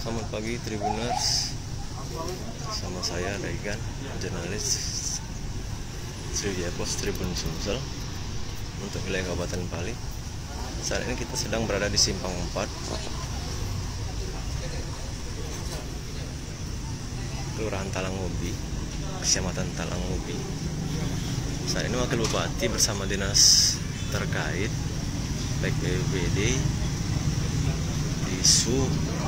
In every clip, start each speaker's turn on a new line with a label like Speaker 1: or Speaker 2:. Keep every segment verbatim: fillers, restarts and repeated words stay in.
Speaker 1: Selamat pagi Tribuners, sama saya Raigan, jurnalis Sriwijaya Post Tribun Sumsel untuk wilayah Kabupaten Pali. Saat ini kita sedang berada di Simpang empat, Kelurahan Talangobi, Kecamatan Talangobi. Saat ini Wakil Bupati bersama dinas terkait, baik B P B D, Disu,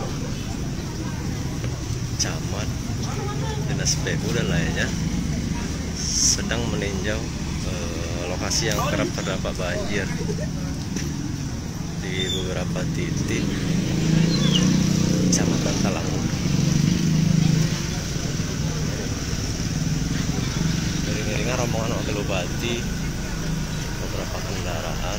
Speaker 1: Camat, dinas P U dan lainnya sedang meninjau eh, lokasi yang kerap terdampak banjir di beberapa titik Kecamatan Talangobi. Iring-iringan rombongan Wakil Bupati, beberapa kendaraan.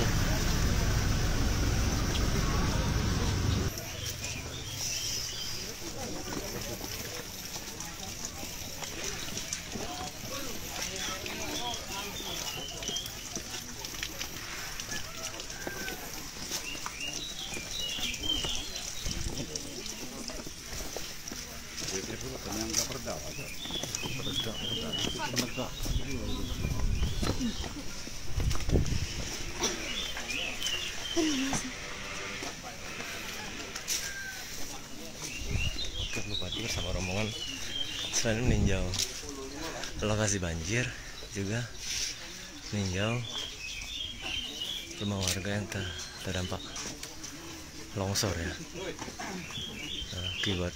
Speaker 1: Wakil Bupati bersama rombongan selain meninjau lokasi banjir, juga meninjau rumah warga yang ter terdampak longsor ya, akibat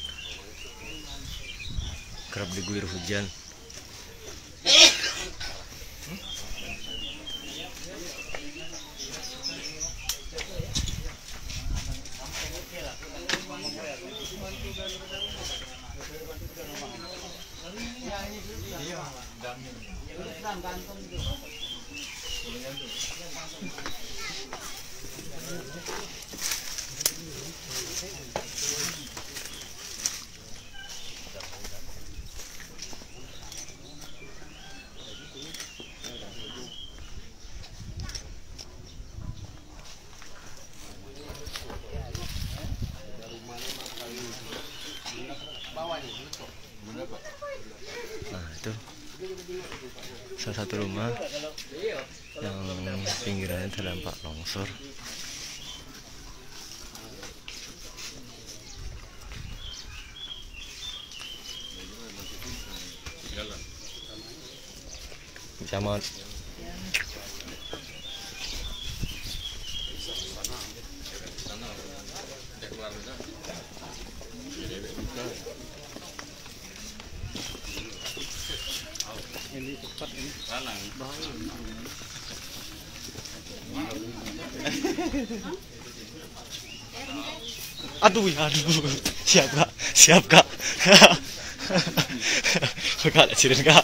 Speaker 1: kerap diguyur hujan. Nah, itu salah satu rumah yang pinggirannya terdampak longsor. Camat.
Speaker 2: Ini cepat ini. Bahaya.
Speaker 1: Aduh, aduh, siap kak, siap kak. Kak, cirin kak.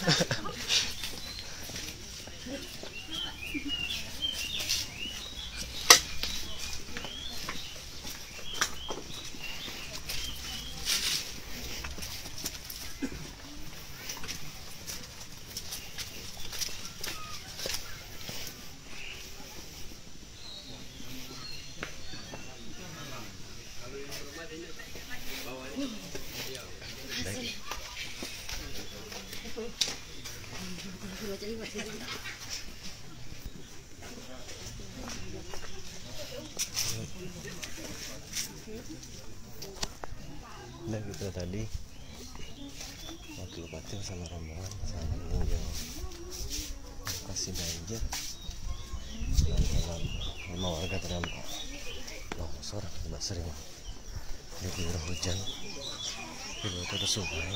Speaker 1: Dan gitu tadi Wakil Bupati bersama rombongan saat meninjau lokasi banjir dan dalam rumah warga terdampak longsor akibat sering diguyur hujan di bawah sungai.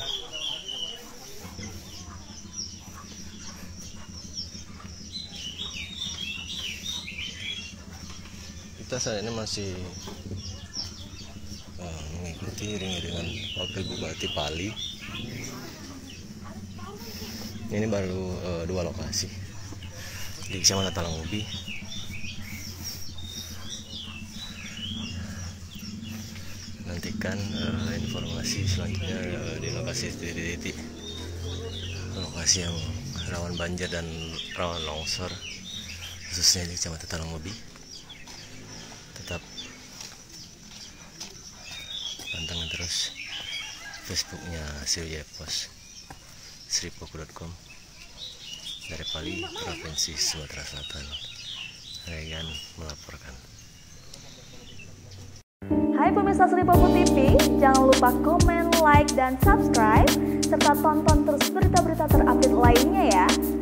Speaker 1: Kita saat ini masih uh, mengikuti iring-iringan Wakil Bupati Pali. Ini baru uh, dua lokasi di Kecamatan Talangobi. Nantikan uh, informasi selanjutnya uh, di lokasi titik-titik lokasi yang rawan banjir dan rawan longsor, khususnya di Kecamatan Talangobi. Tetap pantengin terus Facebooknya Sriwijaya Pos sripoku dot com dari Pali, Provinsi Sumatera Selatan. Rayyan melaporkan.
Speaker 3: Hai pemirsa Sripoku T V, jangan lupa komen, like, dan subscribe serta tonton terus berita-berita terupdate lainnya ya.